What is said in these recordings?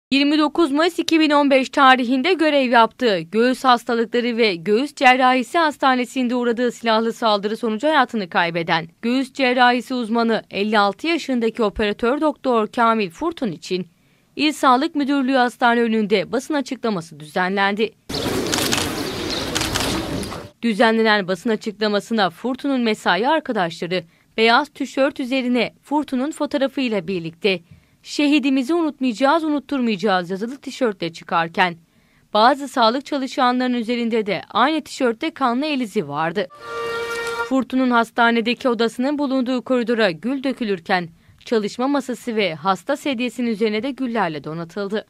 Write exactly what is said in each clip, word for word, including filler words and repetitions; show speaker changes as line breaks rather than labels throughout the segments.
yirmi dokuz Mayıs iki bin on beş tarihinde görev yaptığı Göğüs Hastalıkları ve Göğüs Cerrahisi Hastanesi'nde uğradığı silahlı saldırı sonucu hayatını kaybeden göğüs cerrahisi uzmanı elli altı yaşındaki operatör doktor Kamil Furtun için İl Sağlık Müdürlüğü hastane önünde basın açıklaması düzenlendi. Düzenlenen basın açıklamasına Furtun'un mesai arkadaşları beyaz tişört üzerine Furtun'un fotoğrafıyla birlikte "Şehidimizi unutmayacağız, unutturmayacağız" yazılı tişörtle çıkarken bazı sağlık çalışanlarının üzerinde de aynı tişörtte kanlı el izi vardı. Furtun'un hastanedeki odasının bulunduğu koridora gül dökülürken çalışma masası ve hasta sedyesinin üzerine de güllerle donatıldı.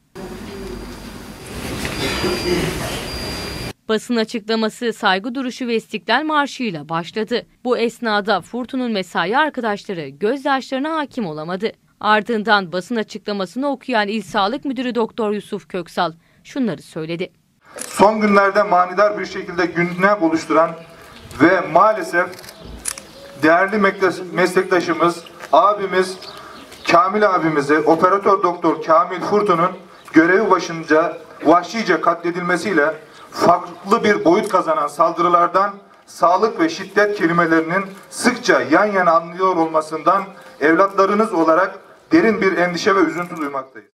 Basın açıklaması saygı duruşu ve İstiklal Marşı'yla başladı. Bu esnada Furtun'un mesai arkadaşları gözyaşlarına hakim olamadı. Ardından basın açıklamasını okuyan İl Sağlık Müdürü Doktor Yusuf Köksal şunları söyledi.
Son günlerde manidar bir şekilde gündem oluşturan ve maalesef değerli meslektaşımız, abimiz Kamil abimizi, operatör doktor Kamil Furtun'un görevi başınca vahşice katledilmesiyle farklı bir boyut kazanan saldırılardan, sağlık ve şiddet kelimelerinin sıkça yan yana anlıyor olmasından evlatlarınız olarak derin bir endişe ve üzüntü duymaktayız.